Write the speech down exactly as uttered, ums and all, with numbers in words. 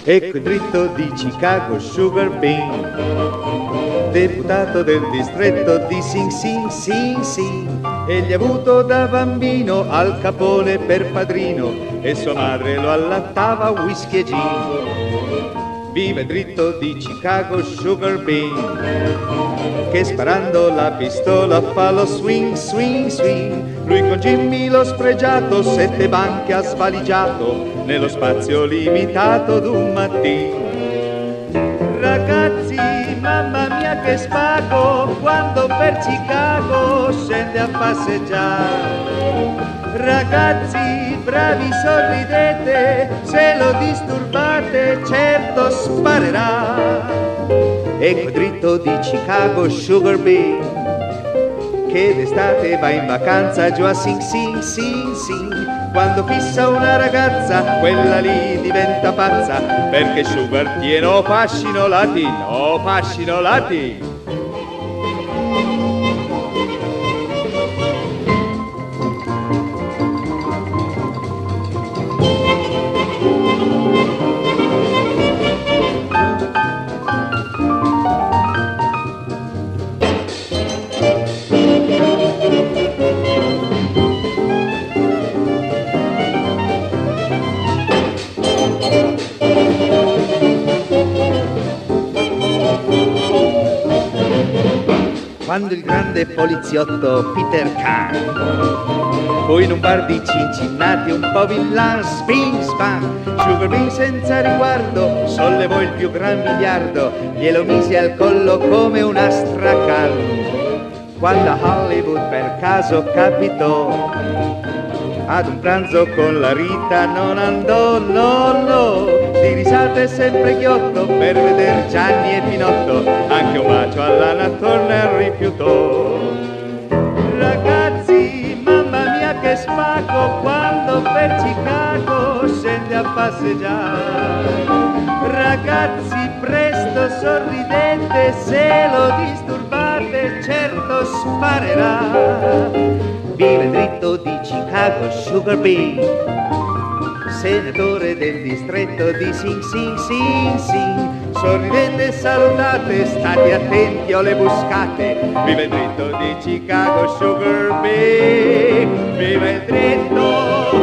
Ecco il dritto di Chicago, Sugar Bean, deputato del distretto di Sing Sing Sing Sing. Egli ha avuto da bambino Al Capone per padrino e sua madre lo allattava whisky e gin. Viva il dritto di Chicago, Sugar Bean, che sparando la pistola fa lo swing, swing, swing. Lui con Jimmy lo spregiato sette banche ha svaligiato nello spazio limitato d'un mattino. Ragazzi, mamma mia che spago quando per Chicago scende a passeggiare. Ragazzi, bravi, sorridete, se lo disturbate certo sparerà. Ecco dritto di Chicago, Sugar Bean, che d'estate va in vacanza giù a Sing Sing Sing Sing. Quando fissa una ragazza, quella lì diventa pazza, perché Sugar tiene o fascino latino, o fascino latino. Quando il grande poliziotto Peter Khan fu in un bar di Cincinnati un po' villan, spin span, Sugar Bean senza riguardo sollevò il più gran miliardo, glielo mise al collo come un astracan. Quando a Hollywood per caso capitò ad un pranzo con la Rita non andò, no, no, di risate sempre ghiotto per veder Gianni e Pinotto, anche un bacio all'Anna Turner rifiutò. Ragazzi, mamma mia che spago quando per Chicago scende a passeggiare. Ragazzi, presto sorridete, se lo disturbate certo sparerà. Viva il dritto di Chicago, Sugar Bean, senatore del distretto di Sing Sing Sing Sing. Sorridete, salutate, state attenti o le buscate. Viva il dritto di Chicago, Sugar Bean, viva il dritto